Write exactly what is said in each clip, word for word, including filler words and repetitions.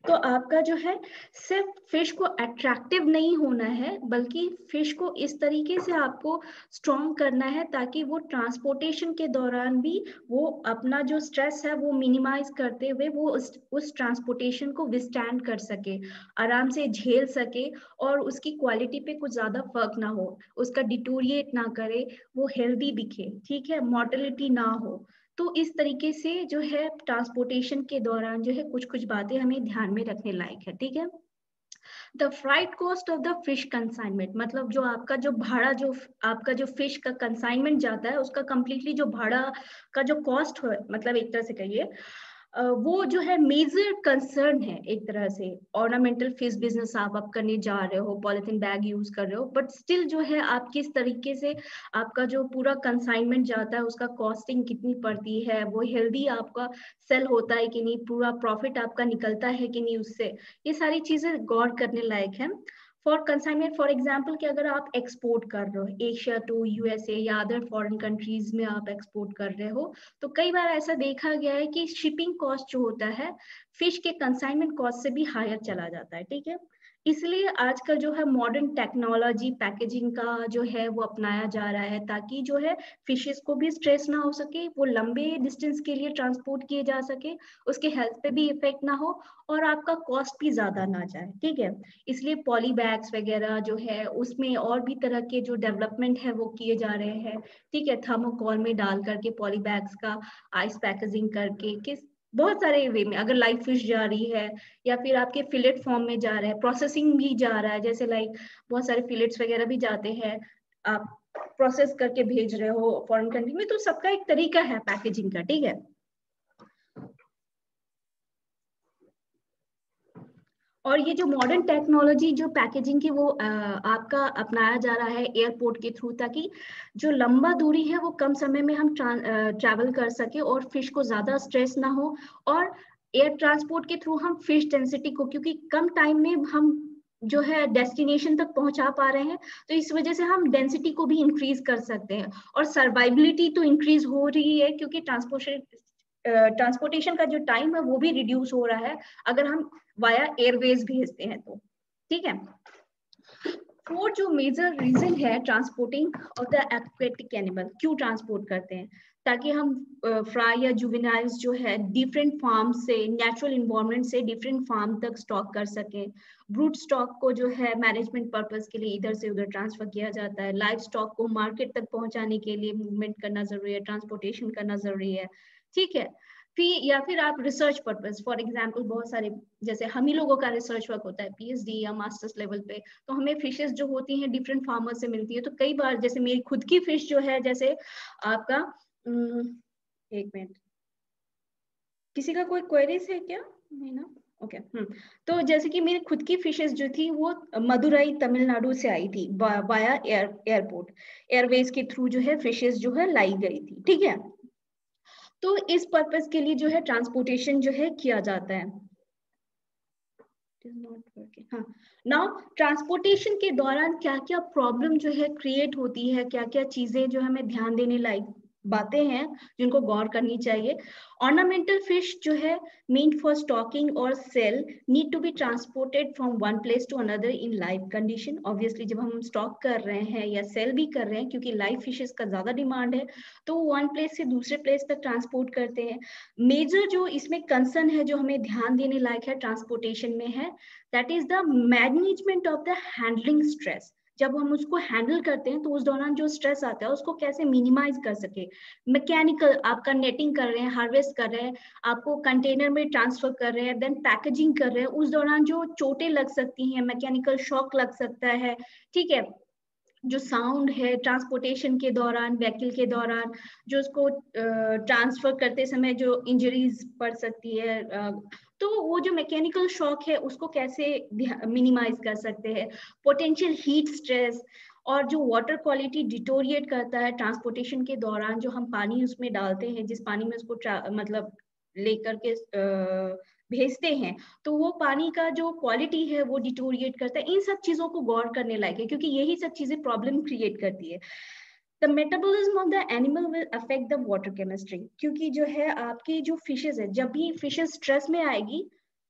तो आपका जो है सिर्फ फिश को अट्रैक्टिव नहीं होना है, बल्कि फिश को इस तरीके से आपको स्ट्रॉन्ग करना है ताकि वो ट्रांसपोर्टेशन के दौरान भी वो अपना जो स्ट्रेस है वो मिनिमाइज करते हुए वो उस, उस ट्रांसपोर्टेशन को विस्टैंड कर सके, आराम से झेल सके और उसकी क्वालिटी पे कुछ ज्यादा फर्क ना हो, उसका डिटोरिएट ना करे, वो हेल्दी दिखे, ठीक है, मॉर्टेलिटी ना हो। तो इस तरीके से जो है ट्रांसपोर्टेशन के दौरान जो है कुछ कुछ बातें हमें ध्यान में रखने लायक है, ठीक है। The freight cost of the fish consignment, मतलब जो आपका जो भाड़ा, जो आपका जो फिश का कंसाइनमेंट जाता है उसका कंप्लीटली जो भाड़ा का जो कॉस्ट है, मतलब एक तरह से कहिए वो जो है मेजर कंसर्न है एक तरह से। ऑर्नामेंटल फिश बिजनेस आप आप करने जा रहे हो, पॉलिथीन बैग यूज कर रहे हो, बट स्टिल जो है आप किस तरीके से आपका जो पूरा कंसाइनमेंट जाता है उसका कॉस्टिंग कितनी पड़ती है, वो हेल्दी आपका सेल होता है कि नहीं, पूरा प्रॉफिट आपका निकलता है कि नहीं उससे, ये सारी चीजें गौर करने लायक है। फॉर कंसाइनमेंट, फॉर एग्जाम्पल कि अगर आप एक्सपोर्ट कर रहे हो एशिया टू यूएसए या अदर फॉरेन कंट्रीज में आप एक्सपोर्ट कर रहे हो, तो कई बार ऐसा देखा गया है कि शिपिंग कॉस्ट जो होता है फिश के कंसाइनमेंट कॉस्ट से भी हायर चला जाता है, ठीक है। इसलिए आजकल जो है मॉडर्न टेक्नोलॉजी पैकेजिंग का जो है वो अपनाया जा रहा है ताकि जो है फिशेस को भी स्ट्रेस ना हो सके, वो लंबे डिस्टेंस के लिए ट्रांसपोर्ट किए जा सके, उसके हेल्थ पे भी इफेक्ट ना हो और आपका कॉस्ट भी ज्यादा ना जाए, ठीक है। इसलिए पॉली बैग्स वगैरह जो है उसमें और भी तरह के जो डेवलपमेंट है वो किए जा रहे हैं, ठीक है, थर्मोकॉल में डाल करके पॉली बैग्स का आइस पैकेजिंग करके, किस बहुत सारे वे में, अगर लाइव फिश जा रही है या फिर आपके फिलेट फॉर्म में जा रहा है, प्रोसेसिंग भी जा रहा है, जैसे लाइक बहुत सारे फिलेट्स वगैरह भी जाते हैं, आप प्रोसेस करके भेज रहे हो फॉरेन कंट्री में, तो सबका एक तरीका है पैकेजिंग का, ठीक है। और ये जो मॉडर्न टेक्नोलॉजी जो पैकेजिंग की वो आ, आपका अपनाया जा रहा है एयरपोर्ट के थ्रू, ताकि जो लंबा दूरी है वो कम समय में हम ट्रैवल कर सके और फिश को ज्यादा स्ट्रेस ना हो, और एयर ट्रांसपोर्ट के थ्रू हम फिश डेंसिटी को, क्योंकि कम टाइम में हम जो है डेस्टिनेशन तक पहुंचा पा रहे हैं, तो इस वजह से हम डेंसिटी को भी इंक्रीज कर सकते हैं और सर्वाइबिलिटी तो इंक्रीज हो रही है, क्योंकि ट्रांसपोर्टेशन ट्रांसपोर्टेशन का जो टाइम है वो भी रिड्यूस हो रहा है अगर हम वाया एयरवेज भेजते हैं तो, ठीक है। फोर जो मेजर रीजन है transporting of the aquatic animal, क्यों ट्रांसपोर्ट करते हैं, ताकि हम फ्राई या जुवेनाइल्स जो है डिफरेंट फार्म से, नेचुरल इन्वायरमेंट से डिफरेंट फार्म तक स्टॉक कर सकें। ब्रूट स्टॉक को जो है मैनेजमेंट पर्पस के लिए इधर से उधर ट्रांसफर किया जाता है, लाइव स्टॉक को मार्केट तक पहुंचाने के लिए मूवमेंट करना जरूरी है, ट्रांसपोर्टेशन करना जरूरी है, ठीक है। फिर या फिर आप रिसर्च पर्पस, फॉर एग्जांपल बहुत सारे जैसे हम ही लोगों का रिसर्च वर्क होता है पीएचडी या मास्टर्स लेवल पे, तो हमें फिशेस जो होती हैं डिफरेंट फार्मर से मिलती है, तो कई बार जैसे मेरी खुद की फिश जो है, जैसे आपका एक मिनट, किसी का कोई क्वेरीज है क्या, नहीं ना, ओके okay. हम्म तो जैसे कि मेरी खुद की फिशेस जो थी वो मदुरई तमिलनाडु से आई थी, वाया एयर एयरपोर्ट एयरवेज के थ्रू जो है फिशेस जो है लाई गई थी, ठीक है। तो इस पर्पस के लिए जो है ट्रांसपोर्टेशन जो है किया जाता है। हाँ, नाउ ट्रांसपोर्टेशन के दौरान क्या क्या प्रॉब्लम जो है क्रिएट होती है, क्या क्या चीजें जो हमें ध्यान देने लायक बातें हैं जिनको गौर करनी चाहिए। ऑर्नामेंटल फिश जो है मीट फॉर स्टॉकिंग और sale need to be transported from one place to another in live condition. Obviously जब हम स्टॉक कर रहे हैं या सेल भी कर रहे हैं, क्योंकि लाइव फिशेस का ज्यादा डिमांड है, तो वन प्लेस से दूसरे प्लेस तक ट्रांसपोर्ट करते हैं। मेजर जो इसमें कंसर्न है जो हमें ध्यान देने लायक है ट्रांसपोर्टेशन में है, that is the management of the handling stress. जब हम उसको हैंडल करते हैं तो उस दौरान जो स्ट्रेस आता है उसको कैसे मिनिमाइज कर सके। मैकेनिकल आपका नेटिंग कर रहे हैं, हार्वेस्ट कर रहे हैं, आपको कंटेनर में ट्रांसफर कर रहे हैं, देन पैकेजिंग कर रहे हैं, उस दौरान जो चोटें लग सकती हैं, मैकेनिकल शॉक लग सकता है, ठीक है। जो साउंड है ट्रांसपोर्टेशन के दौरान, व्हीकल के दौरान जो उसको ट्रांसफर करते समय जो इंजरीज पड़ सकती है, तो वो जो मैकेनिकल शॉक है उसको कैसे मिनिमाइज कर सकते हैं। पोटेंशियल हीट स्ट्रेस और जो वाटर क्वालिटी डिटोरिएट करता है ट्रांसपोर्टेशन के दौरान, जो हम पानी उसमें डालते हैं, जिस पानी में उसको मतलब लेकर के भेजते हैं, तो वो पानी का जो क्वालिटी है वो डिटोरिएट करता है। इन सब चीजों को गौर करने लायक है, क्योंकि यही सब चीजें प्रॉब्लम क्रिएट करती है। The metabolism of the animal will affect the water chemistry, क्योंकि जो है आपकी जो फिशेस है, जब भी फिशेस स्ट्रेस में आएगी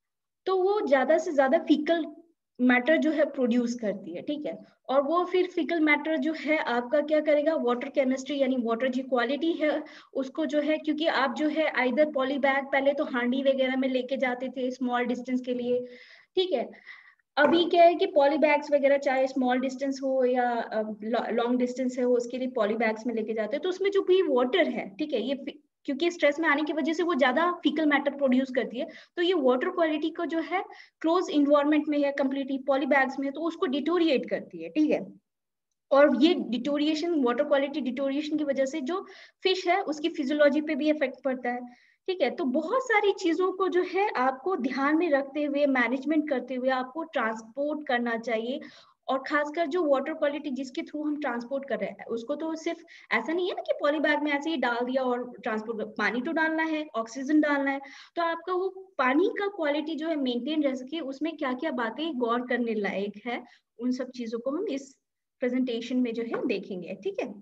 तो वो ज्यादा से ज्यादा फीकल मैटर जो है प्रोड्यूस करती है, ठीक है। और वो फिर फीकल मैटर जो है आपका क्या करेगा, वाटर केमिस्ट्री यानी वाटर की क्वालिटी है उसको जो है, क्योंकि आप जो है आइदर पॉली बैग पहले तो हांडी वगैरह में लेके जाते थे स्मॉल डिस्टेंस के लिए, ठीक है। अभी क्या है कि पॉली बैग्स वगैरह चाहे स्मॉल डिस्टेंस हो या लॉन्ग डिस्टेंस है हो उसके लिए पॉली बैग्स में लेके जाते हैं, तो उसमें जो भी वाटर है, ठीक है, ये क्योंकि स्ट्रेस में आने की वजह से वो ज्यादा फीकल मैटर प्रोड्यूस करती है, तो ये वाटर क्वालिटी को जो है क्लोज इन्वायरमेंट में है कंप्लीटली पॉली बैग्स में, तो उसको डिटोरिएट करती है, ठीक है। और ये डिटोरिएशन, वाटर क्वालिटी डिटोरिएशन की वजह से जो फिश है उसकी फिजियोलॉजी पे भी इफेक्ट पड़ता है, ठीक है। तो बहुत सारी चीजों को जो है आपको ध्यान में रखते हुए मैनेजमेंट करते हुए आपको ट्रांसपोर्ट करना चाहिए। और खासकर जो वाटर क्वालिटी जिसके थ्रू हम ट्रांसपोर्ट कर रहे हैं उसको तो सिर्फ ऐसा नहीं है ना कि पॉली बैग में ऐसे ही डाल दिया और ट्रांसपोर्ट, पानी तो डालना है, ऑक्सीजन डालना है, तो आपका वो पानी का क्वालिटी जो है मेंटेन रह सके उसमें क्या क्या बातें गौर करने लायक है, उन सब चीजों को हम इस प्रेजेंटेशन में जो है देखेंगे, ठीक है।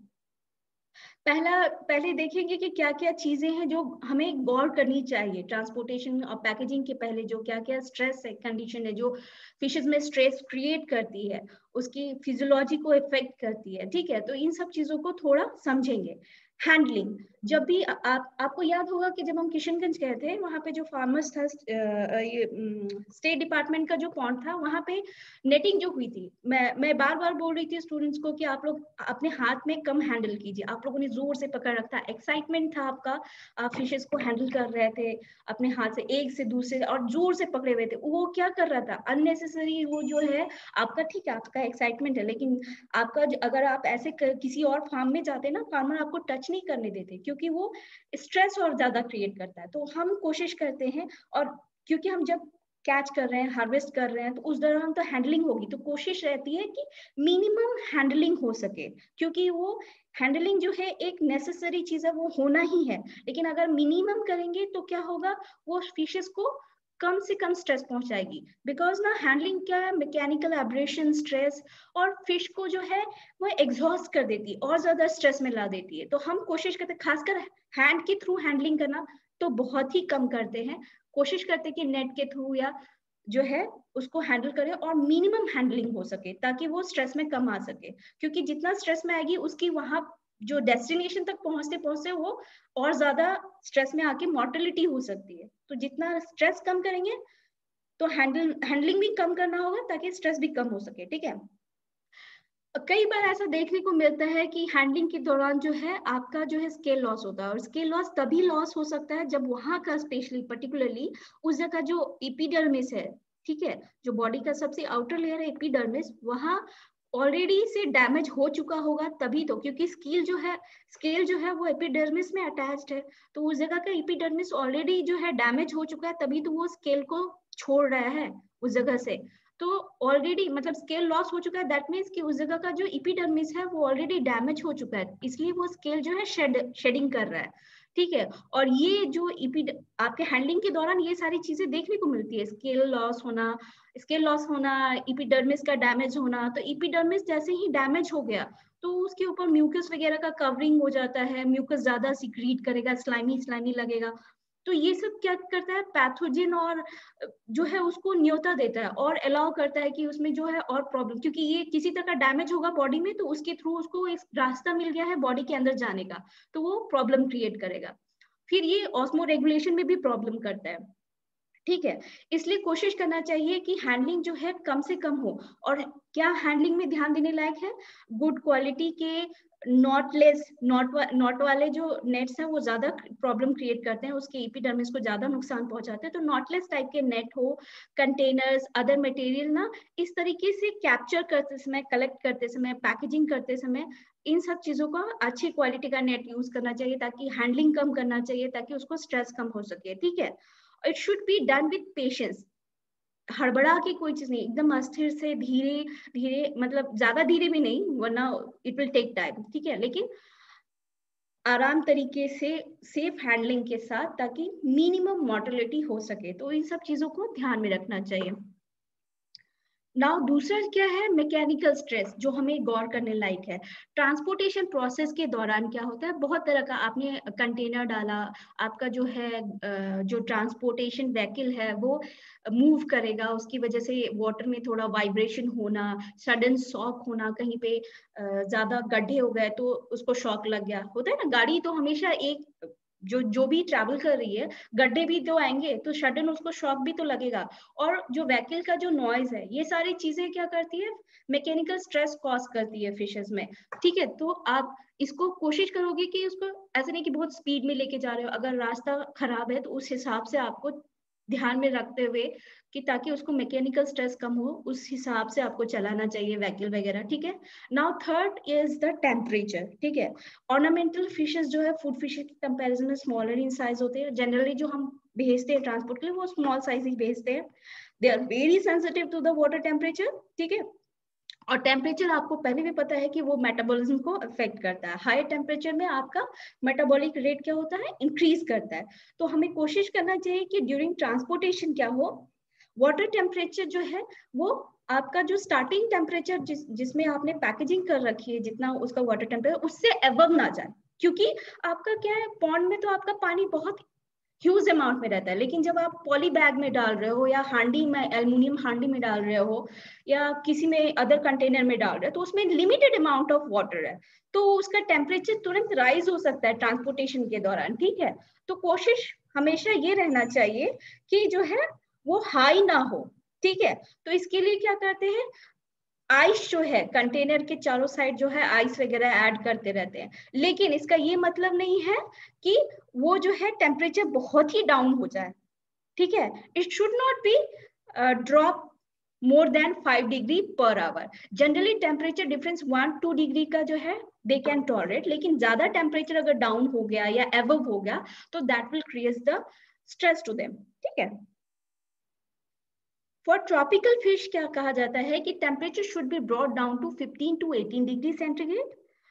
पहला पहले देखेंगे कि क्या क्या चीजें हैं जो हमें गौर करनी चाहिए ट्रांसपोर्टेशन और पैकेजिंग के पहले, जो क्या क्या स्ट्रेस है कंडीशन है जो फिशेस में स्ट्रेस क्रिएट करती है, उसकी फिजियोलॉजी को इफेक्ट करती है, ठीक है। तो इन सब चीजों को थोड़ा समझेंगे। हैंडलिंग, जब भी आप आपको याद होगा कि जब हम किशनगंज गए थे वहां पे जो फार्मर्स था, ये स्टेट डिपार्टमेंट का जो पॉन्ड था वहां पे नेटिंग जो हुई थी, मैं मैं बार बार बोल रही थी स्टूडेंट्स को कि आप लोग अपने हाथ में कम हैंडल कीजिए, आप लोगों ने जोर से पकड़ रखा, एक्साइटमेंट था आपका, आप फिशेस को हैंडल कर रहे थे अपने हाथ से एक से दूसरे और जोर से पकड़े हुए थे, वो क्या कर रहा था अननेसेसरी, वो जो है आपका, ठीक है आपका एक्साइटमेंट है, लेकिन आपका अगर आप ऐसे किसी और फार्म में जाते ना, फार्मर आपको टच नहीं करने देते क्योंकि वो स्ट्रेस और ज्यादा क्रिएट करता है। तो हम कोशिश करते हैं, और क्योंकि हम जब कैच कर रहे हैं, हार्वेस्ट कर रहे हैं, तो उस दौरान तो हैंडलिंग होगी, तो कोशिश रहती है कि मिनिमम हैंडलिंग हो सके, क्योंकि वो हैंडलिंग जो है एक नेसेसरी चीज है, वो होना ही है, लेकिन अगर मिनिमम करेंगे तो क्या होगा, वो फिशेस को कम से कम स्ट्रेस पहुंचाएगी, बिकॉज ना हैंडलिंग क्या है, मैकेनिकल एब्रेशन, स्ट्रेस, और फिश को जो है वो एग्जॉस्ट कर देती है और ज्यादा स्ट्रेस में ला देती है। तो हम कोशिश करते हैं खासकर हैंड के थ्रू हैंडलिंग करना तो बहुत ही कम करते हैं, कोशिश करते हैं कि नेट के थ्रू या जो है उसको हैंडल करें और मिनिमम हैंडलिंग हो सके ताकि वो स्ट्रेस में कम आ सके, क्योंकि जितना स्ट्रेस में आएगी उसकी वहां जो डेस्टिनेशन तक पहुंचते पहुंचते वो और ज्यादा स्ट्रेस में आके मॉर्टेलिटी हो सकती है। तो जितना स्ट्रेस कम करेंगे तो हैंडल हैंडलिंग भी कम करना होगा ताकि स्ट्रेस भी कम हो सके, ठीक है। कई बार ऐसा देखने को मिलता है कि हैंडलिंग के दौरान जो है आपका जो है स्केल लॉस होता है, और स्केल लॉस तभी लॉस हो सकता है जब वहां का स्पेशली पर्टिकुलरली उस जगह जो एपिडर्मिस है, ठीक है, जो बॉडी का सबसे आउटर लेयर है एपिडर्मिस, वहां ऑलरेडी से डैमेज हो चुका होगा, तभी तो, क्योंकि स्केल जो है स्केल जो है वो एपिडर्मिस में अटैच्ड है, तो उस जगह का एपिडर्मिस ऑलरेडी जो है डैमेज हो चुका है, तभी तो वो स्केल को छोड़ रहा है उस जगह से। तो ऑलरेडी मतलब स्केल लॉस हो चुका है, दैट मीन्स कि उस जगह का जो एपिडर्मिस है वो ऑलरेडी डैमेज हो चुका है, इसलिए वो स्केल जो है शेड शेडिंग कर रहा है, ठीक है। और ये जो इपिड आपके हैंडलिंग के दौरान ये सारी चीजें देखने को मिलती है, स्केल लॉस होना, स्केल लॉस होना, एपिडर्मिस का डैमेज होना। तो एपिडर्मिस जैसे ही डैमेज हो गया तो उसके ऊपर म्यूकस वगैरह का कवरिंग हो जाता है, म्यूकस ज्यादा सीक्रेट करेगा, स्लाइमी स्लाइमी लगेगा, तो ये सब क्या करता है, पैथोजन और जो है उसको न्योता देता है और अलाउ करता है कि उसमें जो है और प्रॉब्लम, क्योंकि ये किसी तरह का डैमेज होगा बॉडी में तो उसके थ्रू उसको एक रास्ता मिल गया है बॉडी के अंदर जाने का, तो वो प्रॉब्लम क्रिएट करेगा, फिर ये ऑस्मो रेगुलेशन में भी प्रॉब्लम करता है, ठीक है। इसलिए कोशिश करना चाहिए कि हैंडलिंग जो है कम से कम हो। और क्या हैंडलिंग में ध्यान देने लायक है, गुड क्वालिटी के नॉटलेस नॉट नॉट वाले जो नेट्स हैं वो ज्यादा प्रॉब्लम क्रिएट करते हैं, उसके एपिडर्मिस को ज्यादा नुकसान पहुंचाते हैं, तो नॉटलेस टाइप के नेट हो, कंटेनर्स, अदर मटेरियल ना इस तरीके से कैप्चर करते समय, कलेक्ट करते समय, पैकेजिंग करते समय इन सब चीजों का अच्छी क्वालिटी का नेट यूज करना चाहिए, ताकि हैंडलिंग कम करना चाहिए ताकि उसको स्ट्रेस कम हो सके, ठीक है। It should be done with patience, हड़बड़ा के कोई चीज नहीं, एकदम अस्थिर से धीरे धीरे, मतलब ज्यादा धीरे भी नहीं वरना इट विल टेक टाइम, ठीक है, लेकिन आराम तरीके से सेफ हैंडलिंग के साथ ताकि मिनिमम मॉर्टेलिटी हो सके, तो इन सब चीजों को ध्यान में रखना चाहिए। नाउ दूसरा क्या है, मैकेनिकल स्ट्रेस, जो हमें गौर करने लायक है। ट्रांसपोर्टेशन प्रोसेस के दौरान क्या होता है, बहुत तरह का, आपने कंटेनर डाला, आपका जो है जो ट्रांसपोर्टेशन व्हीकल है वो मूव करेगा, उसकी वजह से वाटर में थोड़ा वाइब्रेशन होना, सडन शॉक होना, कहीं पे ज्यादा गड्ढे हो गए तो उसको शॉक लग गया, होता है ना। गाड़ी तो हमेशा एक जो जो भी ट्रैवल कर रही है, गड्ढे भी तो आएंगे तो सडन उसको शॉक भी तो लगेगा। और जो व्हीकल का जो नॉइज है, ये सारी चीजें क्या करती है, मैकेनिकल स्ट्रेस कॉज करती है फिशेस में। ठीक है, तो आप इसको कोशिश करोगे कि उसको ऐसे नहीं कि बहुत स्पीड में लेके जा रहे हो, अगर रास्ता खराब है तो उस हिसाब से आपको ध्यान में रखते हुए कि ताकि उसको मैकेनिकल स्ट्रेस कम हो, उस हिसाब से आपको चलाना चाहिए व्हीकल वगैरह। ठीक है, now third is the temperature. ठीक है, ऑर्नामेंटल फिशेस जो है फूड फिशेस के कंपैरिजन में स्मॉलर इन साइज होते हैं। जनरली जो हम भेजते हैं ट्रांसपोर्ट के लिए वो स्मॉल साइज ही भेजते हैं। They are very sensitive to the water temperature. ठीक है, और टेम्परेचर आपको पहले भी पता है कि वो मेटाबॉलिज्म को अफेक्ट करता है। हाई टेम्परेचर में आपका मेटाबॉलिक रेट क्या होता है, इंक्रीज करता है। तो हमें कोशिश करना चाहिए कि ड्यूरिंग ट्रांसपोर्टेशन क्या हो, वाटर टेम्परेचर जो है वो आपका जो स्टार्टिंग टेम्परेचर जिस जिसमें आपने पैकेजिंग कर रखी है, जितना उसका वाटर टेम्परेचर उससे अबव ना जाए। क्योंकि आपका क्या है, पॉन्ड में तो आपका पानी बहुत ह्यूज अमाउंट में रहता है, लेकिन जब आप पॉली बैग में डाल रहे हो या हांडी में, एल्युमिनियम हांडी में डाल रहे हो या किसी में अदर कंटेनर में डाल रहे हो, तो उसमें लिमिटेड अमाउंट ऑफ वाटर है, तो उसका टेम्परेचर तुरंत राइज हो सकता है ट्रांसपोर्टेशन के दौरान। ठीक है, तो कोशिश हमेशा ये रहना चाहिए कि जो है वो हाई ना हो। ठीक है, तो इसके लिए क्या करते हैं, आइस जो है कंटेनर के चारों साइड जो है आइस वगैरह ऐड करते रहते हैं। लेकिन इसका ये मतलब नहीं है कि वो जो है टेम्परेचर बहुत ही डाउन हो जाए। ठीक है, it should not be drop more than five degree per hour. Generally temperature difference one two degree का जो है दे कैन टॉलरेट, लेकिन ज्यादा टेम्परेचर अगर डाउन हो गया या एबव हो गया तो that will create the stress to them. ठीक है, फॉर ट्रॉपिकल फिश क्या कहा जाता है कि temperature should be brought down to fifteen to eighteen degree centigrade.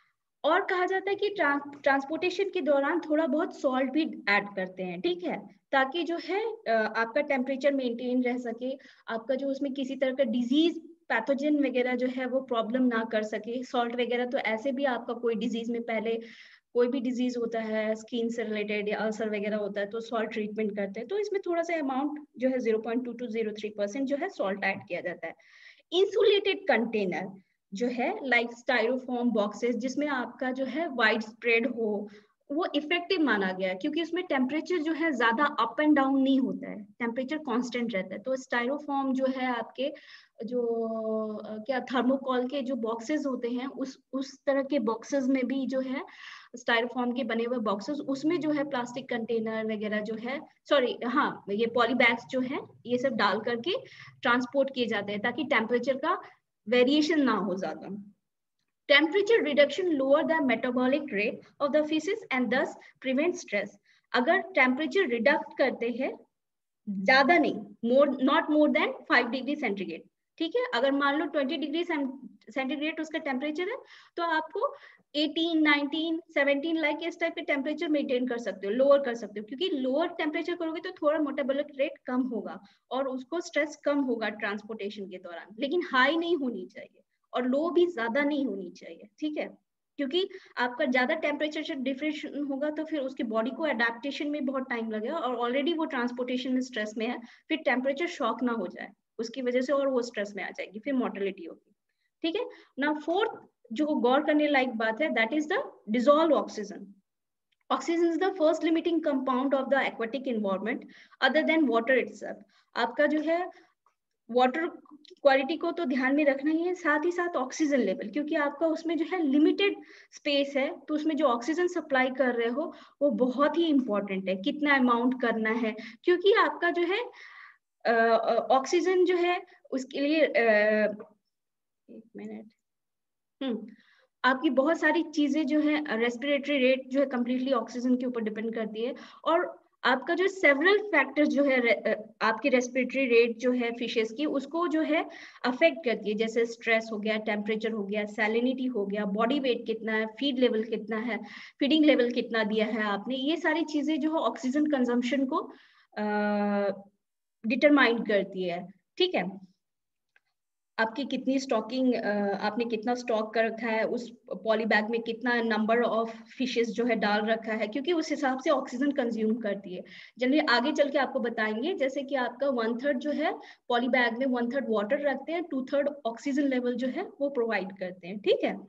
और कहा जाता है कि ट्रांसपोर्टेशन के दौरान थोड़ा बहुत सॉल्ट भी ऐड करते हैं। ठीक है, ताकि जो है आपका टेम्परेचर मेंटेन रह सके, आपका जो उसमें किसी तरह का डिजीज पैथोजन वगैरह जो है वो प्रॉब्लम ना कर सके। सॉल्ट वगैरह तो ऐसे भी आपका कोई डिजीज में, पहले कोई भी डिजीज होता है स्किन से रिलेटेड या अल्सर वगैरह होता है तो सॉल्ट ट्रीटमेंट करते हैं, तो इसमें थोड़ा सा अमाउंट जो है zero point two to zero three percent जो है सॉल्ट ऐड किया जाता है। इंसुलेटेड कंटेनर जो है लाइक स्टाइरोफॉर्म बॉक्सेस, जिसमें आपका जो है वाइड स्प्रेड हो, वो इफेक्टिव माना गया है क्योंकि उसमें टेम्परेचर जो है ज्यादा अप एंड डाउन नहीं होता है, टेम्परेचर कांस्टेंट रहता है। तो स्टाइरोफॉर्म जो है आपके जो क्या थर्मोकॉल के जो बॉक्सेस होते हैं, उस उस तरह के बॉक्सेस में भी जो है स्टाइरोफॉर्म के बने हुए बॉक्सेस, उसमें जो है प्लास्टिक कंटेनर वगैरह जो है, सॉरी हाँ ये पॉली बैग्स जो है ये सब डाल करके ट्रांसपोर्ट किए जाते हैं ताकि टेम्परेचर का वेरिएशन ना हो ज्यादा। Temperature reduction lower the metabolic rate of the fishes and thus prevent stress. अगर टेम्परेचर रिडक्ट करते हैं, ज्यादा नहीं, more not more than five degree centigrade. ठीक है, अगर मान लो ट्वेंटी डिग्री सेंटीग्रेड उसका टेम्परेचर है तो आपको एटीन, नाइनटीन, सेवनटीन लाइक इस टाइप के टेम्परेचर मेंटेन कर सकते हो, लोअर कर सकते हो, क्योंकि लोअर टेम्परेचर करोगे तो थोड़ा मेटाबॉलिक रेट कम होगा और उसको स्ट्रेस कम होगा ट्रांसपोर्टेशन के दौरान। लेकिन हाई नहीं होनी चाहिए और लो भी ज्यादा नहीं होनी चाहिए। ठीक है, क्योंकि आपका ज्यादा टेम्परेचर डिफरेंस होगा तो फिर उसकी बॉडी को एडेप्टेशन में बहुत टाइम लगेगा और ऑलरेडी वो ट्रांसपोर्टेशन में स्ट्रेस में है, फिर टेम्परेचर शॉक ना हो जाए उसकी वजह से और वो स्ट्रेस में आ जाएगी, फिर मोर्टेलिटी होगी। ठीक है ना, फोर्थ जो गौर करने लायक बात है that is the dissolve oxygen. Oxygen is the first limiting compound of the aquatic environment other than water itself. आपका जो है वाटर क्वालिटी को तो ध्यान में रखना ही है, साथ ही साथ ऑक्सीजन लेवल, क्योंकि आपका उसमें जो है लिमिटेड स्पेस है तो उसमें जो ऑक्सीजन सप्लाई कर रहे हो वो बहुत ही इंपॉर्टेंट है, कितना अमाउंट करना है। क्योंकि आपका जो है ऑक्सीजन जो है उसके लिए uh, एक मिनट हम्म आपकी बहुत सारी चीजें जो है रेस्पिरेटरी रेट जो है कंप्लीटली ऑक्सीजन के ऊपर डिपेंड करती है। और आपका जो सेवरल फैक्टर्स जो है आपकी रेस्पिरेटरी रेट जो है फिशेस की उसको जो है अफेक्ट करती है, जैसे स्ट्रेस हो गया, टेम्परेचर हो गया, सैलिनिटी हो गया, बॉडी वेट कितना है, फीड लेवल कितना है, फीडिंग लेवल कितना दिया है आपने, ये सारी चीजें जो है ऑक्सीजन कंजम्पशन को डिटरमाइन करती है। ठीक है, आपकी कितनी स्टॉकिंग, आपने कितना स्टॉक कर रखा है, उस पॉली बैग में कितना नंबर ऑफ फिशेस जो है डाल रखा है, क्योंकि उस हिसाब से ऑक्सीजन कंज्यूम करती है। जनरली आगे चल के आपको बताएंगे, जैसे कि आपका वन थर्ड जो है पॉली बैग में वन थर्ड वाटर रखते हैं, टू थर्ड ऑक्सीजन लेवल जो है वो प्रोवाइड करते हैं, ठीक है।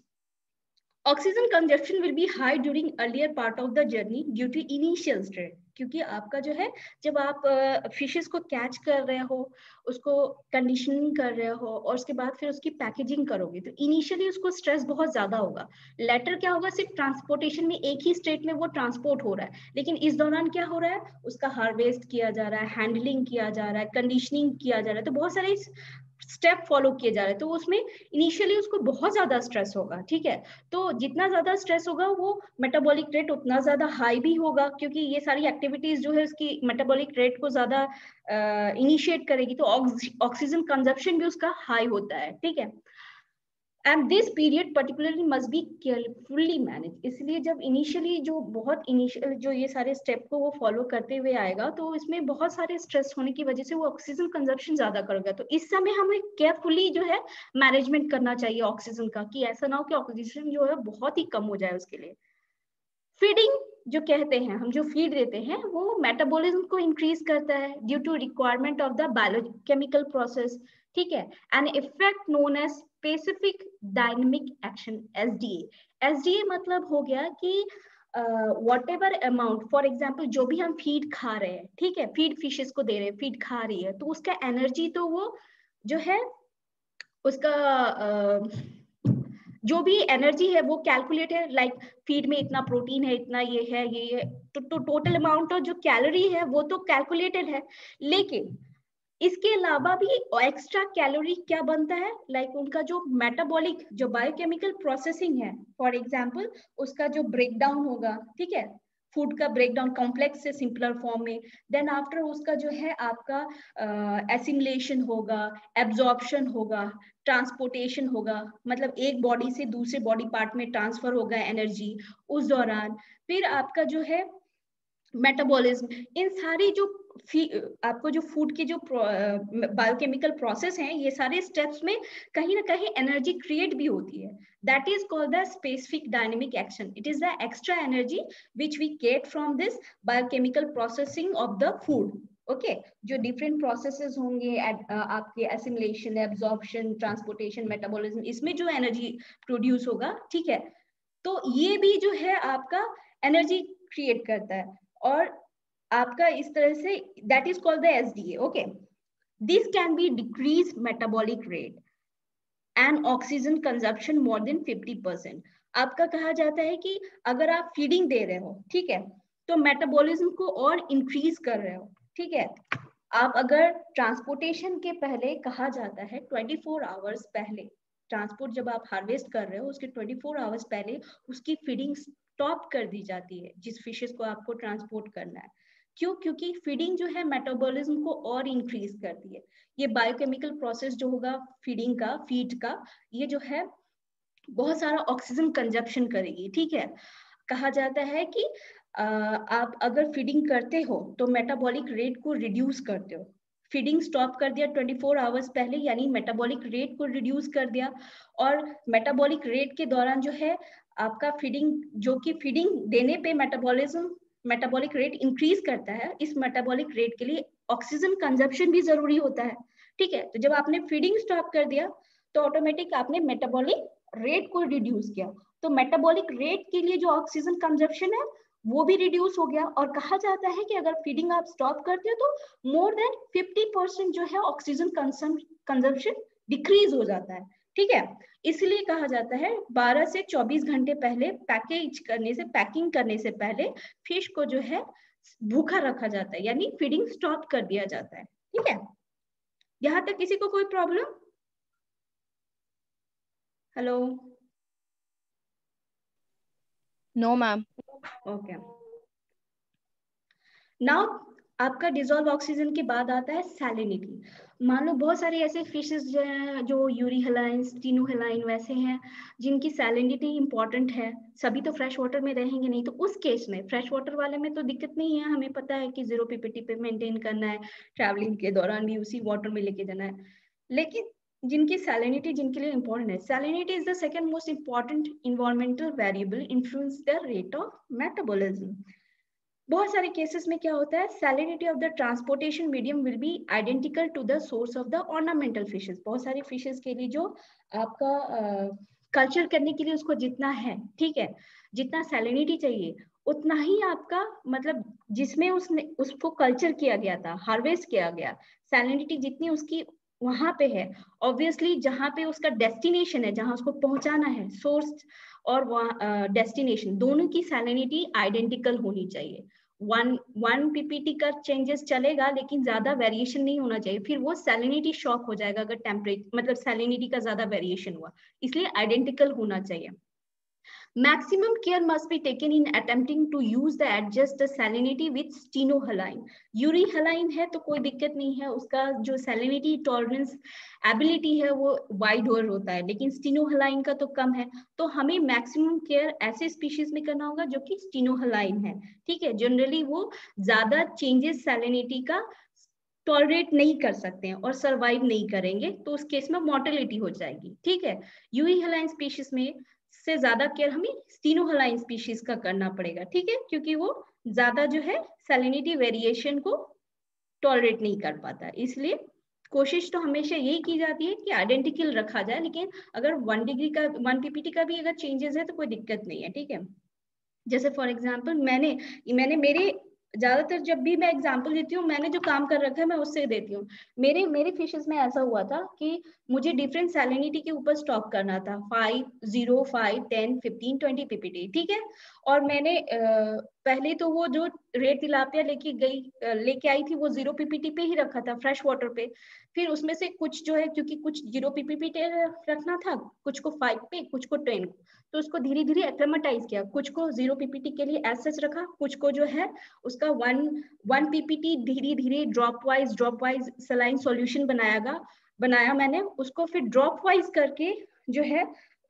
Oxygen consumption will be high during earlier part of the journey due to initial stress, क्योंकि आपका जो है जब आप फिशेस uh, को कैच कर रहे हो, उसको कंडीशनिंग कर रहे हो और उसके बाद फिर उसकी पैकेजिंग करोगे, तो इनिशियली उसको स्ट्रेस बहुत ज्यादा होगा। लेटर क्या होगा, सिर्फ ट्रांसपोर्टेशन में एक ही स्टेट में वो ट्रांसपोर्ट हो रहा है, लेकिन इस दौरान क्या हो रहा है, उसका हार्वेस्ट किया जा रहा है, हैंडलिंग किया जा रहा है, कंडीशनिंग किया जा रहा है, तो बहुत सारे स्टेप फॉलो किए जा रहे हैं, तो उसमें इनिशियली उसको बहुत ज्यादा स्ट्रेस होगा, ठीक है। तो जितना ज्यादा स्ट्रेस होगा वो मेटाबॉलिक रेट उतना ज्यादा हाई भी होगा, क्योंकि ये सारी एक्टिविटीज जो है उसकी मेटाबॉलिक रेट को ज्यादा इनिशिएट uh, करेगी, तो ऑक्सीजन कंजप्शन भी उसका हाई होता है, ठीक है। And this period particularly must be carefully manage, इसलिए जब इनिशियली जो बहुत इनिशियल जो ये सारे स्टेप को वो फॉलो करते हुए आएगा, तो इसमें बहुत सारे स्ट्रेस होने की वजह से वो ऑक्सीजन कंजप्शन ज्यादा करेगा, तो इस समय हमें केयरफुली जो है मैनेजमेंट करना चाहिए ऑक्सीजन का, कि ऐसा ना हो कि ऑक्सीजन जो है बहुत ही कम हो जाए उसके लिए। फीडिंग जो कहते हैं, हम जो फीड देते हैं वो मेटाबॉलिज्म को इंक्रीज करता है due to requirement of the biochemical process, ठीक है। An effect known as specific dynamic action, S D A. S D A मतलब हो गया कि whatever amount, for example जो भी हम फीड खा रहे हैं, ठीक है, फीड फिशेस को दे रहे हैं, फीड खा रही है, तो उसका एनर्जी तो वो जो है उसका uh, जो भी एनर्जी है वो कैलकुलेट है, लाइक फीड में इतना प्रोटीन है, इतना ये है, ये है, तो, तो टोटल अमाउंट ऑफ जो कैलोरी है वो तो कैलकुलेटेड है, लेकिन इसके अलावा भी एक्स्ट्रा कैलोरी क्या बनता है, लाइक उनका जो मेटाबॉलिक जो बायोकेमिकल प्रोसेसिंग है, फॉर एग्जांपल उसका जो ब्रेकडाउन होगा, ठीक है, फूड का ब्रेकडाउन कॉम्प्लेक्स से सिंपलर फॉर्म में, देन आफ्टर उसका जो है आपका एसिमिलेशन uh, होगा, एब्जॉर्प्शन होगा, ट्रांसपोर्टेशन होगा, मतलब एक बॉडी से दूसरे बॉडी पार्ट में ट्रांसफर होगा एनर्जी उस दौरान, फिर आपका जो है मेटाबॉलिज्म, इन सारी जो आपको जो फूड के जो बायोकेमिकल प्रोसेस हैं, ये सारे स्टेप्स में कहीं ना कहीं एनर्जी क्रिएट भी होती है, that is called the specific dynamic action, it is the extra energy which we get from this biochemical processing of the food, okay. जो डिफरेंट प्रोसेसेस होंगे आपके एसिमिलेशन, एब्जॉर्प्शन, ट्रांसपोर्टेशन, मेटाबॉलिज्म, इसमें जो energy produce होगा, ठीक है, तो ये भी जो है आपका एनर्जी क्रिएट करता है, और आपका इस तरह से that is called the SDA, okay. This can be decrease metabolic rate and oxygen consumption more than fifty percent. आपका कहा जाता है कि अगर आप फीडिंग दे रहे हो, ठीक है, तो मेटाबॉलिज्म को और इंक्रीज कर रहे हो, ठीक है। आप अगर ट्रांसपोर्टेशन के पहले, कहा जाता है ट्वेंटी फोर आवर्स पहले, ट्रांसपोर्ट जब आप हार्वेस्ट कर रहे हो उसके ट्वेंटी फोर आवर्स पहले उसकी फीडिंग स्टॉप कर दी जाती है, जिस फिशेस को आपको ट्रांसपोर्ट करना है। क्यों? क्योंकि फीडिंग जो है मेटाबॉलिज्म को और इंक्रीज करती है। ये बायोकेमिकल प्रोसेस जो होगा फीडिंग का, फीड का, ये जो है बहुत सारा ऑक्सीजन कंजप्शन करेगी, ठीक है। कहा जाता है कि आ, आप अगर फीडिंग करते हो तो मेटाबॉलिक रेट को रिड्यूस करते हो। फीडिंग स्टॉप कर दिया ट्वेंटी फोर आवर्स पहले, यानी मेटाबॉलिक रेट को रिड्यूस कर दिया, और मेटाबॉलिक रेट के दौरान जो है आपका फीडिंग, जो कि फीडिंग देने पे मेटाबॉलिज्म मेटाबॉलिक रेट इंक्रीज करता है, इस मेटाबॉलिक रेट के लिए ऑक्सीजन कंजप्शन भी जरूरी होता है, ठीक है। तो जब आपने फीडिंग स्टॉप कर दिया तो ऑटोमेटिक आपने मेटाबॉलिक रेट को रिड्यूस किया, तो मेटाबॉलिक रेट के लिए जो ऑक्सीजन कंजप्शन है वो भी रिड्यूस हो गया। और कहा जाता है कि अगर फीडिंग आप स्टॉप करते हो तो मोर देन फिफ्टी परसेंट जो है ऑक्सीजन कंजप्शन डिक्रीज हो जाता है, ठीक है। इसलिए कहा जाता है बारह से चौबीस घंटे पहले पैकेज करने से, पैकिंग करने से पहले फिश को जो है भूखा रखा जाता है, यानी फीडिंग स्टॉप कर दिया जाता है, ठीक है। यहां तक किसी को कोई problem? Hello? No ma'am. Okay. Now आपका डिजोल्व ऑक्सीजन के बाद आता है सैलिनिटी। मान लो बहुत सारे ऐसे फिशेस जो हैं, जो यूरी हेलाइन, स्टीनो हेलाइन वैसे हैं जिनकी सैलिनिटी इंपॉर्टेंट है, सभी तो फ्रेश वाटर में रहेंगे नहीं, तो उस केस में फ्रेश वाटर वाले में तो दिक्कत नहीं है, हमें पता है कि जीरो पीपीटी पे मेंटेन करना है, ट्रैवलिंग के दौरान भी उसी वाटर में लेके जाना है। लेकिन जिनकी सैलिनिटी जिनके लिए इंपॉर्टेंट है, salinity is the second most important environmental variable influence the rate of metabolism. बहुत सारे केसेस में क्या होता है, salinity of the transportation medium will be identical to the source of the ornamental fishes. बहुत सारे फिशेस के लिए जो आपका कल्चर uh, करने के लिए उसको जितना है, ठीक है, जितना सैलिनिटी चाहिए उतना ही आपका मतलब जिसमें उसने उसको कल्चर किया गया था, हार्वेस्ट किया गया, सैलिनिटी जितनी उसकी वहां पे है, ऑब्वियसली जहां पे उसका डेस्टिनेशन है, जहां उसको पहुंचाना है, सोर्स और डेस्टिनेशन uh, दोनों की सैलिनिटी आइडेंटिकल होनी चाहिए। वन वन पीपीटी का चेंजेस चलेगा लेकिन ज्यादा वेरिएशन नहीं होना चाहिए, फिर वो सैलिनिटी शॉक हो जाएगा अगर टेम्परेचर मतलब सैलिनिटी का ज्यादा वेरिएशन हुआ, इसलिए आइडेंटिकल होना चाहिए। Maximum care must be taken in attempting to use the adjust the salinity with stenohaline. Urihaline है तो कोई दिक्कत नहीं है, उसका जो salinity tolerance ability है वो wider होता है, लेकिन stenohaline का तो कम है, तो हमें maximum care ऐसे species में करना होगा जो कि stenohaline है, ठीक है। जनरली वो ज्यादा changes salinity का टॉलरेट नहीं कर सकते हैं और सर्वाइव नहीं करेंगे, तो उस केस में मोर्टेलिटी हो जाएगी, ठीक है। यूईहेलाइन स्पीशीज में से ज्यादा केयर हमें स्टीनोहेलाइन स्पीशीज का करना पड़ेगा, ठीक है, क्योंकि वो ज्यादा जो है सैलिनिटी वेरिएशन को टॉलरेट नहीं कर पाता, इसलिए कोशिश तो हमेशा यही की जाती है कि आइडेंटिकल रखा जाए, लेकिन अगर वन डिग्री का वन पीपीटी का भी अगर चेंजेस है तो कोई दिक्कत नहीं है, ठीक है। जैसे फॉर एग्जाम्पल मैंने मैंने मेरे ज्यादातर जब भी मैं एग्जांपल देती हूँ, मैंने जो काम कर रखा है मैं उससे देती हूँ। मेरे मेरे फिशेस में ऐसा हुआ था कि मुझे डिफरेंट सैलिनिटी के ऊपर स्टॉक करना था, five zero five ten fifteen twenty PPT, ठीक है। और मैंने आ, पहले तो वो जो रेड तिलापिया लेके गई लेके आई थी वो जीरो पीपीटी पे ही रखा था, फ्रेश वाटर पे। फिर उसमें से कुछ जो है, क्योंकि कुछ जीरो पीपीटी रखना था, कुछ को फाइव पे, कुछ को टेन, तो उसको धीरे धीरे एक्लेमेटाइज किया, कुछ को जीरो पीपीटी के लिए एज सच रखा, कुछ को जो है उसका वन वन पीपीटी धीरे धीरे drop wise drop wise saline solution बनायागा बनाया मैंने उसको, फिर ड्रॉप वाइज करके जो है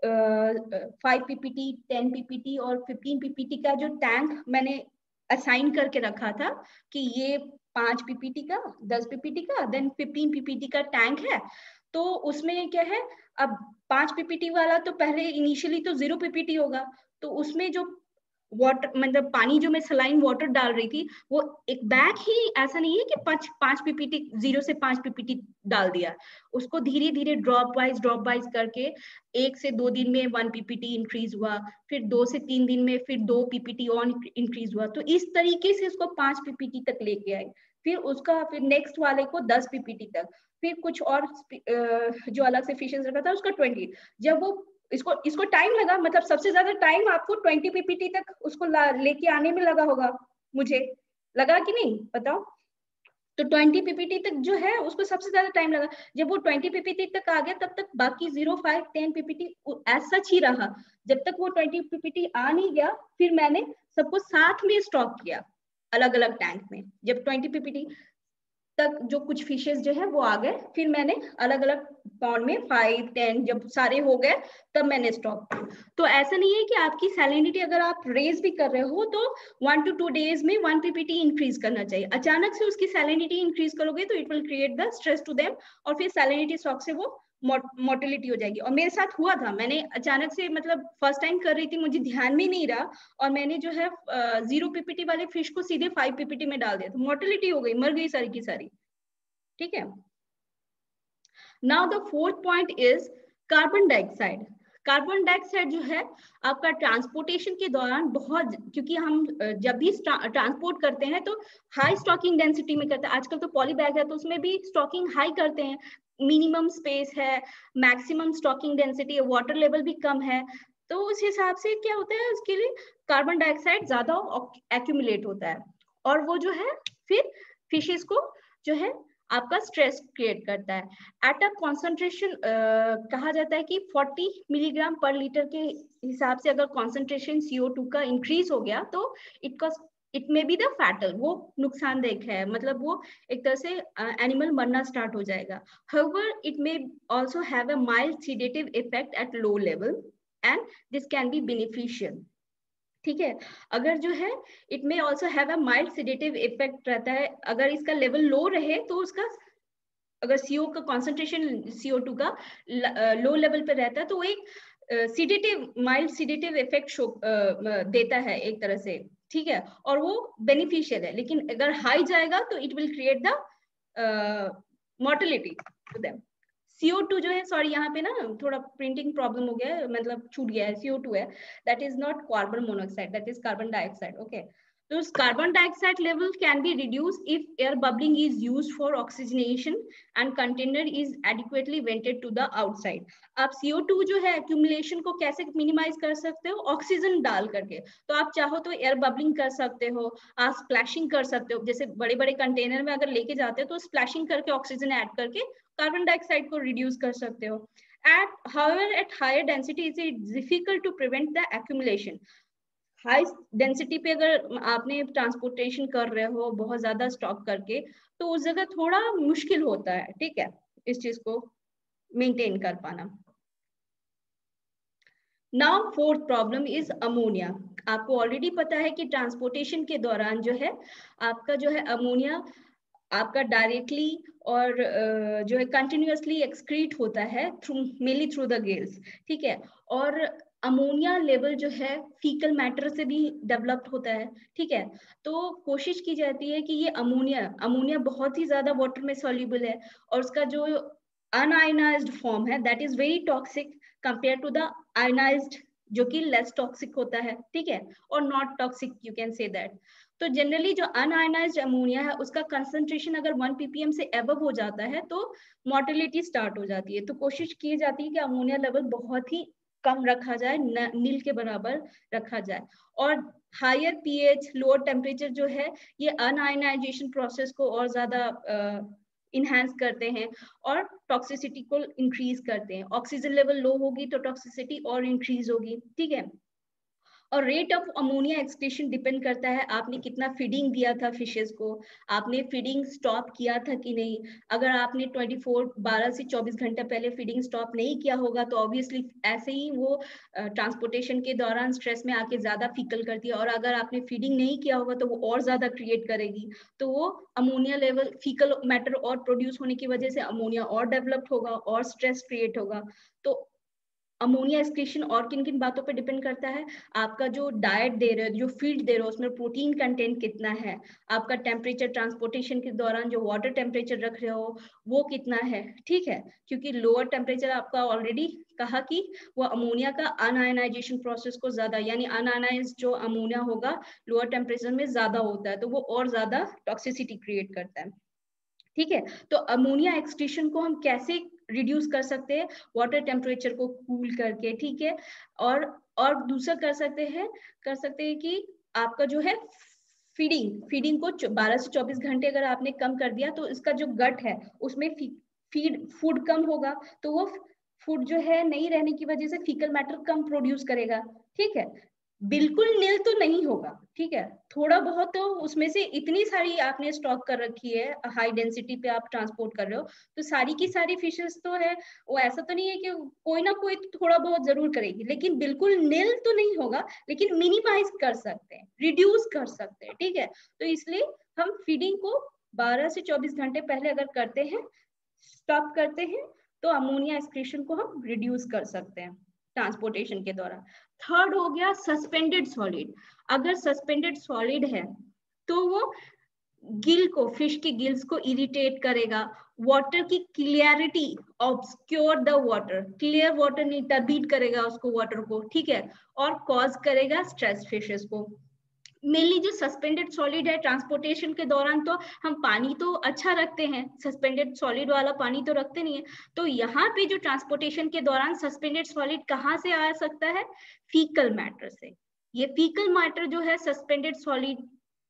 फाइव पीपीटी टेन पीपीटी और फिफ्टीन पीपीटी का जो टैंक मैंने असाइन करके रखा था कि ये पांच पीपीटी का, दस पीपीटी का, देन फिफ्टीन पीपीटी का टैंक है। तो उसमें क्या है, अब पांच पीपीटी वाला तो पहले इनिशियली तो जीरो पीपीटी होगा, तो उसमें जो वाटर मतलब पानी जो मैं सलाइन वाटर डाल रही थी वो एक बैग ही, ऐसा नहीं है कि पांच पांच पीपीटी जीरो से पांच पीपीटी डाल दिया, उसको धीरे धीरे ड्रॉप वाइज ड्रॉप वाइज करके एक से दो दिन में वन पीपीटी इंक्रीज हुआ, फिर दो से तीन दिन में फिर दो पीपीटी और इंक्रीज हुआ, तो इस तरीके से उसको पांच पीपीटी तक लेके आई। फिर उसका फिर नेक्स्ट वाले को दस पीपीटी तक, फिर कुछ और जो अलग से फिशेस रखा था उसका ट्वेंटी। जब वो इसको इसको टाइम लगा, मतलब सबसे ज्यादा टाइम आपको ट्वेंटी पीपीटी तक उसको लेके आने में लगा होगा, मुझे लगा कि नहीं बताओ। तो ट्वेंटी पीपीटी तक जो है उसको सबसे ज्यादा टाइम लगा। जब वो ट्वेंटी पीपीटी तक आ गया तब तक बाकी zero five ten PPT as such ही रहा, जब तक वो ट्वेंटी पीपीटी आ नहीं गया फिर मैंने सबको साथ में स्टॉक किया अलग अलग टैंक में। जब ट्वेंटी पीपीटी तक जो कुछ फिशेस जो है वो आ गए, फिर मैंने अलग अलग पॉन्ड में फाइव टेन जब सारे हो गए तब मैंने स्टॉक किया। तो ऐसा नहीं है कि आपकी सैलिनिटी अगर आप रेज भी कर रहे हो तो वन टू टू डेज में वन पीपीटी इंक्रीज करना चाहिए। अचानक से उसकी सैलिनिटी इंक्रीज करोगे तो it will create the stress to them, और फिर सैलिनिटी शॉक से वो मोर्टेलिटी हो जाएगी। और मेरे साथ हुआ था, मैंने अचानक से मतलब फर्स्ट टाइम कर रही थी, मुझे ध्यान में नहीं रहा और मैंने जो है जीरो पीपीटी वाले फिश को सीधे फाइव पीपीटी में डाल दिया, तो मोर्टेलिटी हो गई, मर गई सारी की सारी, ठीक है। Now the fourth point is carbon dioxide. Carbon dioxide जो है आपका ट्रांसपोर्टेशन के दौरान बहुत, क्योंकि हम जब भी ट्रांसपोर्ट करते हैं तो हाई स्टॉकिंग डेंसिटी में करते हैं, आजकल तो पॉली बैग है तो उसमें भी स्टॉकिंग हाई करते हैं, मिनिमम स्पेस है, मैक्सिमम स्टॉकिंग डेंसिटी है, वाटर लेवल भी कम है, तो उस हिसाब से क्या होता है उसके लिए कार्बन डाइऑक्साइड ज्यादा एक्यूमुलेट होता है, और वो जो है फिर फिशेस को जो है आपका स्ट्रेस क्रिएट करता है। एट अ कॉन्सेंट्रेशन कहा जाता है कि फोर्टी मिलीग्राम पर लीटर के हिसाब से अगर कॉन्सेंट्रेशन सी ओ टू का इंक्रीज हो गया तो it cause it may be the fatal, वो नुकसानदेह है, मतलब वो एक तरह से एनिमल uh, मरना स्टार्ट हो जाएगा। However, it may also have a mild sedative effect at low level and this can be beneficial, ठीक है। अगर जो है it may also have a mild sedative effect रहता है, अगर इसका लेवल लो रहे तो उसका अगर सीओ का कॉन्सेंट्रेशन सीओ टू का लो लेवल पे रहता है तो वो एक sedative mild sedative effect show देता है एक तरह से, ठीक है, और वो बेनिफिशियल है। लेकिन अगर हाई जाएगा तो it will create the mortality to them. CO two जो है, सॉरी यहाँ पे ना थोड़ा प्रिंटिंग प्रॉब्लम हो गया है, मतलब छूट गया है, सीओ टू है, that is not carbon monoxide, that is carbon dioxide. Okay, तो carbon dioxide level can be reduced if air bubbling is used for oxygenation and container is adequately vented to the outside. आप CO two जो है accumulation को कैसे minimise कर सकते हो? Oxygen डाल करके। तो आप चाहो तो एयर बबलिंग कर सकते हो, आप स्प्लैशिंग कर सकते हो, जैसे बड़े बड़े कंटेनर में अगर लेके जाते हो तो स्प्लैशिंग करके ऑक्सीजन ऐड करके कार्बन डाइऑक्साइड को रिड्यूस कर सकते हो। At however, at higher density, it is difficult to prevent the accumulation. High density पे अगर आपने ट्रांसपोर्टेशन कर रहे हो बहुत ज्यादा स्टॉक करके, तो उस जगह थोड़ा मुश्किल होता है, ठीक है, इस चीज को मेंटेन कर पाना। Now fourth problem is ammonia. आपको ऑलरेडी पता है कि ट्रांसपोर्टेशन के दौरान जो है आपका जो है अमोनिया आपका डायरेक्टली और जो है कंटिन्यूअसली एक्सक्रीट होता है through mainly through the gills, ठीक है, और अमोनिया लेवल जो है फीकल मैटर से भी डेवलप्ड होता है, ठीक है। तो कोशिश की जाती है कि ये अमोनिया अमोनिया बहुत ही ज्यादा वाटर में सॉल्युबल है और उसका जो अनआयनाइज्ड फॉर्म है that is very toxic compare to the ionised जो कि लेस टॉक्सिक होता है, ठीक है, और not toxic you can say that. तो जनरली जो अनआयनाइज्ड अमोनिया है उसका कंसंट्रेशन अगर वन पीपीएम से एबव हो जाता है तो मोर्टेलिटी स्टार्ट हो जाती है। तो कोशिश की जाती है कि अमोनिया लेवल बहुत ही कम रखा जाए, नील के बराबर रखा जाए। और हायर पीएच लोअर टेम्परेचर जो है ये अनआयनाइजेशन प्रोसेस को और ज्यादा इनहेंस करते हैं और टॉक्सिसिटी को इंक्रीज करते हैं। ऑक्सीजन लेवल लो होगी तो टॉक्सिसिटी और इंक्रीज होगी, ठीक है। और rate of ammonia excretion depend करता है आपने कितना फीडिंग दिया था फिशेस को, आपने फीडिंग स्टॉप किया था कि नहीं। अगर आपने चौबीस बारह से चौबीस घंटे पहले फीडिंग स्टॉप नहीं किया होगा तो ऑब्वियसली ऐसे ही वो ट्रांसपोर्टेशन के दौरान स्ट्रेस में आके ज्यादा फीकल करती है, और अगर आपने फीडिंग नहीं किया होगा तो वो और ज्यादा क्रिएट करेगी, तो वो अमोनिया लेवल फीकल मैटर और प्रोड्यूस होने की वजह से अमोनिया और डेवलप्ड होगा और स्ट्रेस क्रिएट होगा। तो अमोनिया एक्सक्रीशन और किन किन बातों पे डिपेंड करता है? आपका जो डाइट दे रहे हो, जो फीड दे रहे हो, उसमें प्रोटीन कंटेंट कितना है, आपका टेम्परेचर ट्रांसपोर्टेशन के दौरान जो वाटर टेम्परेचर रख रहे हो वो कितना है, ठीक है, क्योंकि लोअर टेम्परेचर आपका ऑलरेडी कहा कि वो अमोनिया का अनआयनाइजेशन प्रोसेस को ज्यादा, यानी अनआयनाइज जो अमोनिया होगा लोअर टेम्परेचर में ज्यादा होता है तो वो और ज्यादा टॉक्सिसिटी क्रिएट करता है, ठीक है। तो अमोनिया एक्सक्रीशन को हम कैसे रिड्यूस कर सकते हैं? वाटर टेम्परेचर को कूल करके, ठीक है, और और दूसरा कर सकते हैं कर सकते हैं कि आपका जो है फीडिंग फीडिंग को बारह से चौबीस घंटे अगर आपने कम कर दिया तो इसका जो गट है उसमें फीड फूड कम होगा, तो वो फूड जो है नहीं रहने की वजह से फीकल मैटर कम प्रोड्यूस करेगा, ठीक है। बिल्कुल नील तो नहीं होगा, ठीक है, थोड़ा बहुत तो उसमें से, इतनी सारी आपने स्टॉक कर रखी है, हाई डेंसिटी पे आप ट्रांसपोर्ट कर रहे हो तो सारी की सारी फिशेस तो है, वो ऐसा तो नहीं है कि कोई ना कोई थोड़ा बहुत जरूर करेगी, लेकिन बिल्कुल नील तो नहीं होगा, लेकिन मिनिमाइज कर सकते हैं, रिड्यूस कर सकते हैं, ठीक है। तो इसलिए हम फीडिंग को बारह से चौबीस घंटे पहले अगर करते हैं, स्टॉप करते हैं, तो अमोनिया एक्सक्रीशन को हम रिड्यूस कर सकते हैं ट्रांसपोर्टेशन के दौरान। थर्ड हो गया सस्पेंडेड सॉलिड। अगर सस्पेंडेड सॉलिड है तो वो गिल को, फिश की गिल्स को इरिटेट करेगा, वाटर की clarity obscure the water, clear water नहीं टर्बीड करेगा उसको, वाटर को, ठीक है, और कॉज करेगा स्ट्रेस फिशेस को। मेनली जो सस्पेंडेड सॉलिड है ट्रांसपोर्टेशन के दौरान तो हम पानी तो अच्छा रखते हैं, सस्पेंडेड सॉलिड वाला पानी तो रखते नहीं है, तो यहाँ पे जो ट्रांसपोर्टेशन के दौरान सस्पेंडेड सॉलिड कहाँ से आ सकता है? फीकल मैटर से। ये फीकल मैटर जो है सस्पेंडेड सॉलिड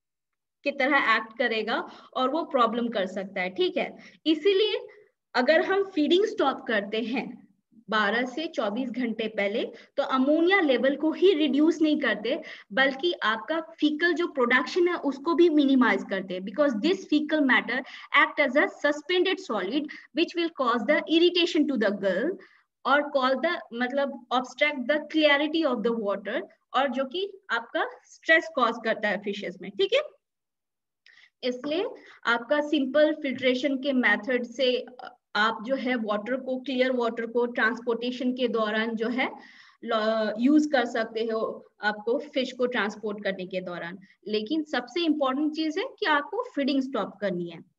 की तरह एक्ट करेगा और वो प्रॉब्लम कर सकता है, ठीक है। इसीलिए अगर हम फीडिंग स्टॉप करते हैं बारह से चौबीस घंटे पहले तो अमोनिया लेवल को ही रिड्यूस नहीं करते बल्कि आपका फीकल जो प्रोडक्शन है उसको भी मिनिमाइज करते हैं, because this faecal matter act as a suspended solid which will cause the irritation to the gill और कॉल द मतलब obstruct the clarity of the water, और जो कि आपका स्ट्रेस कॉज करता है फिशेस में, ठीक है। इसलिए आपका सिंपल फिल्ट्रेशन के मेथड से आप जो है वाटर को, क्लियर वाटर को ट्रांसपोर्टेशन के दौरान जो है यूज कर सकते हो, आपको फिश को ट्रांसपोर्ट करने के दौरान। लेकिन सबसे इंपॉर्टेंट चीज है कि आपको फीडिंग स्टॉप करनी है।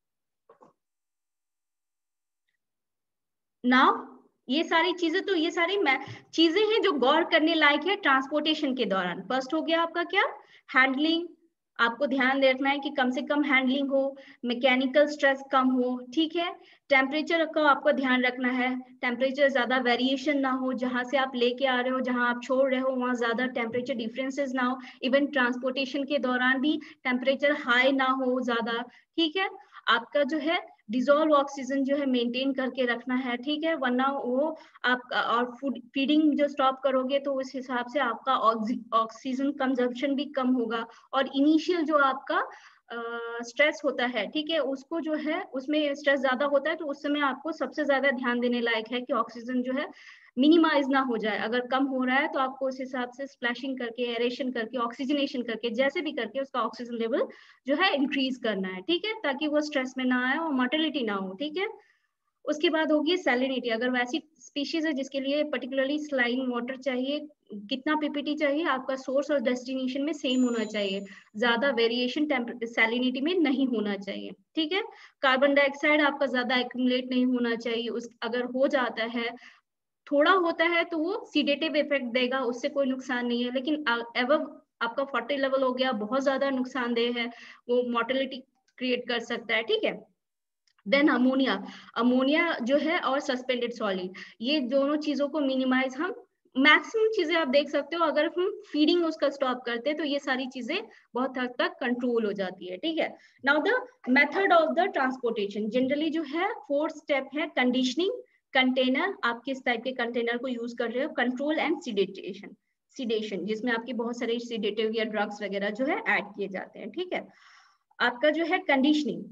नाउ ये सारी चीजें तो ये सारी चीजें हैं जो गौर करने लायक है ट्रांसपोर्टेशन के दौरान। फर्स्ट हो गया आपका क्या, हैंडलिंग। आपको ध्यान रखना है कि कम से कम हैंडलिंग हो, मैकेनिकल स्ट्रेस कम हो, ठीक है। टेम्परेचर का आपको ध्यान रखना है, टेम्परेचर ज्यादा वेरिएशन ना हो, जहां से आप लेके आ रहे हो जहां आप छोड़ रहे हो वहां ज्यादा टेम्परेचर डिफरेंसेस ना हो। इवन ट्रांसपोर्टेशन के दौरान भी टेम्परेचर हाई ना हो ज्यादा, ठीक है। आपका जो है डिजोल्व ऑक्सीजन जो है मेंटेन करके रखना है, ठीक है, वरना वो आप और फूड फीडिंग जो स्टॉप करोगे तो उस हिसाब से आपका ऑक्सीजन कंजम्पशन भी कम होगा। और इनिशियल जो आपका स्ट्रेस uh, होता है, ठीक है, उसको जो है उसमें स्ट्रेस ज्यादा होता है, तो उस समय आपको सबसे ज्यादा ध्यान देने लायक है कि ऑक्सीजन जो है मिनिमाइज ना हो जाए। अगर कम हो रहा है तो आपको उस हिसाब से स्प्लैशिंग करके, एरेशन करके, ऑक्सीजनेशन करके, जैसे भी करके उसका ऑक्सीजन लेवल जो है इंक्रीज करना है, ठीक है, ताकि वो स्ट्रेस में ना आए और मोर्टेलिटी ना हो, ठीक है। उसके बाद होगी सैलिनिटी। अगर वैसी स्पीशीज है जिसके लिए पर्टिकुलरली सलाइन वाटर चाहिए, कितना पीपीटी चाहिए, आपका सोर्स और डेस्टिनेशन में सेम होना चाहिए, ज्यादा वेरिएशन सैलिनिटी में नहीं होना चाहिए, ठीक है। कार्बन डाइऑक्साइड आपका ज्यादा एक्यूमुलेट नहीं होना चाहिए, उस अगर हो जाता है, थोड़ा होता है तो वो सीडेटिव इफेक्ट देगा, उससे कोई नुकसान नहीं है। लेकिन एवर आपका फोर्टी लेवल हो गया, बहुत ज्यादा नुकसानदेह है, वो मोर्टेलिटी क्रिएट कर सकता है, ठीक है। देन अमोनिया, अमोनिया जो है और सस्पेंडेड सॉलिड, ये दोनों चीजों को मिनिमाइज हम मैक्सिमम चीजें आप देख सकते हो, अगर हम फीडिंग उसका स्टॉप करते हैं तो ये सारी चीजें बहुत हद तक कंट्रोल हो जाती है, ठीक है। Now the method of the transportation, generally जो है फोर्थ स्टेप है कंडीशनिंग। कंटेनर, आप किस टाइप के कंटेनर को यूज कर रहे हो, कंट्रोल एंड सिडेशन, सिडेशन जिसमें आपके बहुत सारे सिडेटिव या ड्रग्स वगैरह जो है ऐड किए जाते हैं, ठीक है। आपका जो है कंडीशनिंग,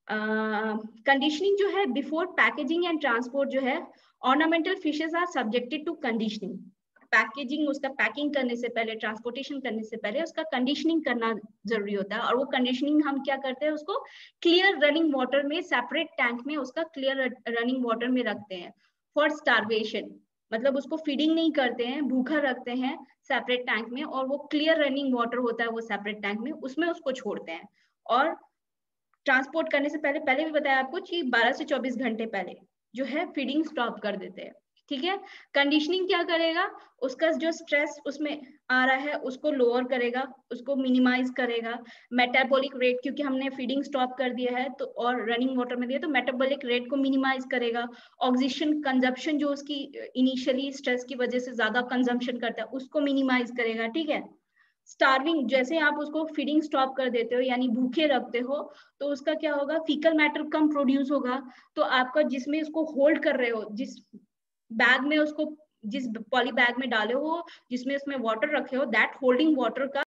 कंडीशनिंग uh, जो है बिफोर पैकेजिंग एंड ट्रांसपोर्ट जो है, ornamental fishes are subjected to conditioning. Packaging, उसका पैकिंग करने से पहले, ट्रांसपोर्टेशन करने से पहले उसका कंडीशनिंग करना जरूरी होता है। और वो कंडीशनिंग हम क्या करते हैं, उसको क्लियर रनिंग वाटर में, सेपरेट टैंक में उसका क्लियर रनिंग वाटर में रखते हैं फॉर स्टार्वेशन। मतलब उसको फीडिंग नहीं करते हैं, भूखा रखते हैं सेपरेट टैंक में, और वो क्लियर रनिंग वाटर होता है वो सेपरेट टैंक में, उसमें उसको छोड़ते हैं। और ट्रांसपोर्ट करने से पहले, पहले भी बताया आपको कि बारह से चौबीस घंटे पहले जो है फीडिंग स्टॉप कर देते हैं, ठीक है। कंडीशनिंग क्या करेगा, उसका जो स्ट्रेस उसमें आ रहा है उसको लोअर करेगा, उसको मिनिमाइज करेगा। मेटाबॉलिक रेट, क्योंकि हमने फीडिंग स्टॉप कर दिया है तो और रनिंग वाटर में दिया, तो मेटाबॉलिक रेट को मिनिमाइज करेगा। ऑक्सीजन कंजप्शन जो उसकी इनिशियली स्ट्रेस की वजह से ज्यादा कंजम्पशन करता है उसको मिनिमाइज करेगा, ठीक है। स्टार्विंग, जैसे आप उसको फीडिंग स्टॉप कर देते हो यानी भूखे रखते हो, तो उसका क्या होगा, फीकल मैटर कम प्रोड्यूस होगा। तो आपका जिसमें उसको होल्ड कर रहे हो, जिस बैग में उसको, जिस पॉली बैग में डाले हो, जिसमें उसमें वाटर रखे हो, दैट होल्डिंग वाटर का